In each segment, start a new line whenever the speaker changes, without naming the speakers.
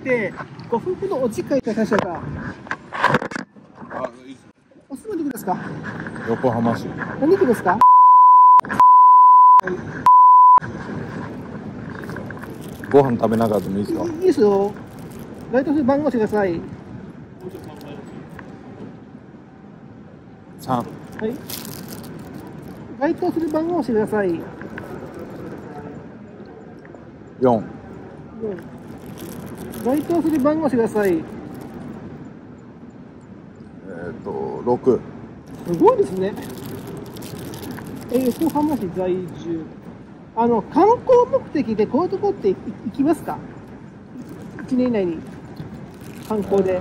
て5分ほどお時間いただけましょうか。
あ、いいっす。
お住まいどこですか？
横浜市。
何区ですか？
ご飯食べながらでもいいですか？
いいですよ。該当する番号してください。
3。
はい。該当する番号をしてください。
4。
該当する番号をしてください。
6。
すごいですね。横浜市在住。観光目的でこういうとこって行きますか？1年以内に観光で。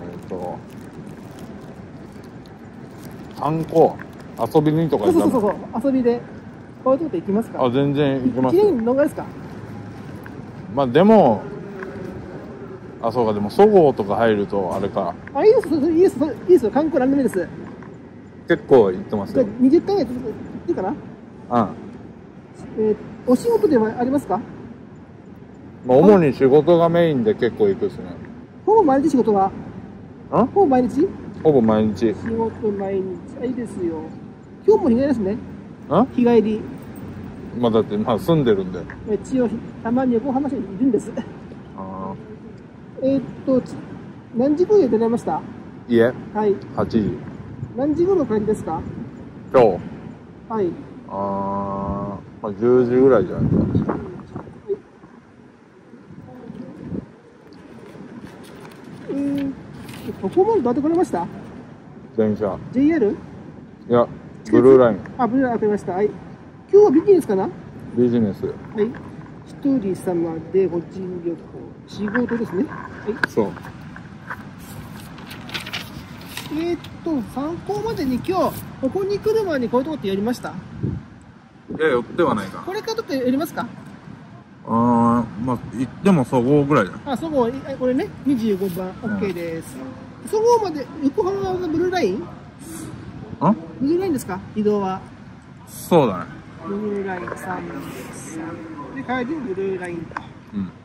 観光遊びにとか
そう
行ったの？
そうそうそう、遊びでこういうとこって行きますか？
あ、全然行きます
1
よ。
年にどのぐらいですか？
まあでも、あ、そうか、でもそごうとか入るとあれか。
あ、いいです、いいです、いいですよ、観光何でもいいです。
結構行ってます
じゃあ
よ。
20回ぐらい行ってるかな？
うん。
お仕事ではありますか？
まあ主に仕事がメインで結構行くですね。
ほぼ毎日仕事は？ほぼ毎日？
ほぼ毎日。
仕事毎日。あ、いいですよ。今日も日帰りですね。日帰り。
まあだってまあ住んでるんで。
一応たまに横浜市にいるんです。
あ
何時頃に出られました？
いえ、
はい。
8時。
何時頃の帰りですか？
今日。
はい。
まあ10時ぐらいじゃないですか。
ここまでどうやって来れました？
電車。
JR？
いや、ブルーライン。
あ、ブルーライン、わかりました。はい。今日はビジネスかな？
ビジネス。
はい。一人様で個人旅行。仕事ですね。はい。
そう。
参考までに今日、ここに来る前にこういうとこってやりました？
いや、寄ってはないか。
これからとかやりますか？
まあ、行ってもそごうぐらいじゃん。
あ、そごう、これね、25番、OK です。そごうまで、横浜のブルーライン？ブルーラインですか？移動は。
そうだね。
ブルーライン3です。で、帰りもブルーラインと。
うん。
はい。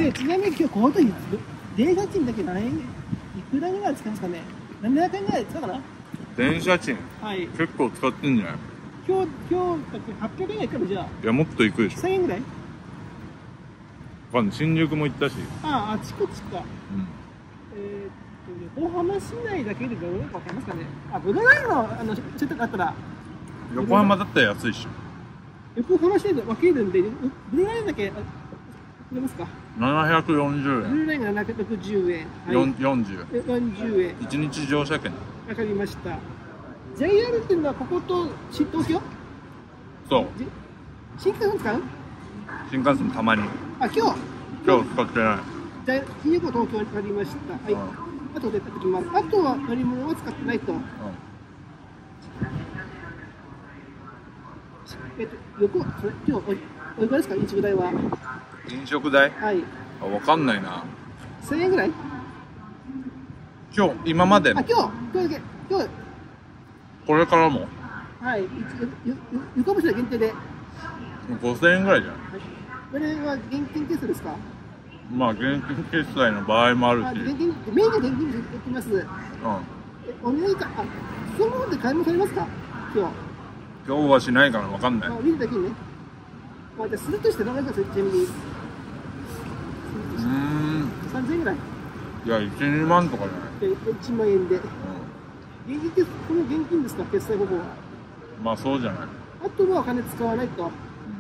で、ちなみに今日この時、電車賃だけ何円、いくらぐらい使いますかね？700円ぐらい使うかな？
電車賃
はい。
結構使ってんじゃない？
今日、800円ぐらいいくらじゃあ。
いや、もっと行くでしょ。
1000円ぐらい？
わかんない。新宿も行ったし。
あちこちか。
うん。
横浜市内だけでどれかわかりますかね？あ、ブルーラインの、ちょっとあったら。
横浜だったら安いっしょ。
横浜市内で分けるんで、ブルーラインだけ、くれますか
740
ブル
円。
ーラインが760円。はい、
40。
40円。
1日乗車券。
わかりました。JR っていうのはここと東京？
そう。
新幹線使う？
新幹線たまに。
あ、今日
使ってない。
じゃあ、新横東京になりました。はい。あとで出てきます。あとは乗り物は使ってないと。横、それ今日おいくらですか？飲食代は。
飲食代？
はい。
わかんないな。
1000円ぐらい？
今までの。
あ、今日だけ。今日。
これからも。
はい。横浜市限定で。
5000円ぐらいじゃない？
これは現金決済ですか？
まあ、現金決済の場合もあるし。
現金、メインで現金でできます。お願いか、そのままで買い物されますか？今
日はしないからわかんない。
見るだけにね。じゃあ、するとして何回かちなみに。3000円ぐらい？
いや、1、2万とかじゃない？
1万円で。現金決済、この現金ですか？決済方法は。
まあ、そうじゃない。
あとはお金使わないと。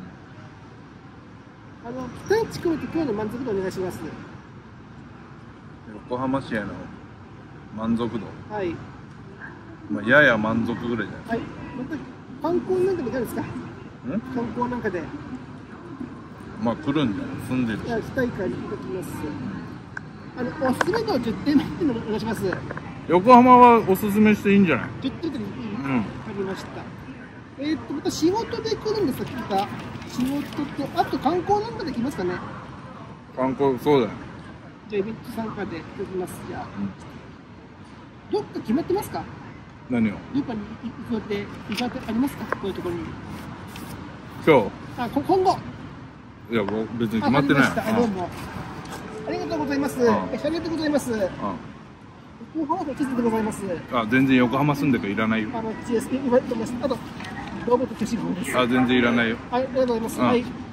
期待値込めて今日の満足度お願いします。
横浜市への満足度。
はい。
まあ、やや満足ぐらいじゃない？
はい。また観光なんかでいかがですか？観光なんかで。
まあ来るんじゃない？住んでるし。
じゃあ、期待会にいただきます。おすすめ度10点満点でお願いします。
横浜はおすすめしていいんじゃない？
10点でいい？わかりました。また仕事で来るんですか？また仕事と、あと観光なんかで来ますかね？
観光、そうだよ。
じゃあイベント参加で行きます。じゃあ、どっか決まってますか？
何を？
どっかに行く予定ありますか？こういうところに。
今日？
今後。
いや、もう別に決まってない。
どうも。ありがとうございます。ありがとうございます。横浜の地図でございます。
あ、全然横浜住んでるからいらないよ。
GS、今言ってます。あと、どうもと消しゴムです。
あ、全然いらないよ。
はい、ありがとうございます。はい。